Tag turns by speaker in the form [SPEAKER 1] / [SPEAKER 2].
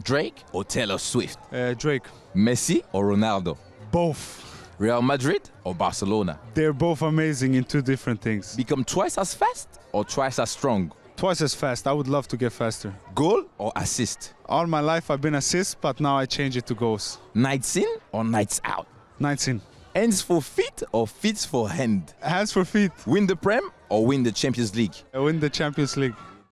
[SPEAKER 1] Drake or Taylor Swift?
[SPEAKER 2] Drake.
[SPEAKER 1] Messi or Ronaldo?
[SPEAKER 2] Both.
[SPEAKER 1] Real Madrid or Barcelona?
[SPEAKER 2] They're both amazing in two different things.
[SPEAKER 1] Become twice as fast or twice as strong?
[SPEAKER 2] Twice as fast. I would love to get faster.
[SPEAKER 1] Goal or assist?
[SPEAKER 2] All my life I've been assist, but now I change it to goals.
[SPEAKER 1] Nights in or nights out?
[SPEAKER 2] 19.
[SPEAKER 1] Hands for feet or feet for hand?
[SPEAKER 2] Hands for feet.
[SPEAKER 1] Win the Prem or win the Champions League?
[SPEAKER 2] I win the Champions League.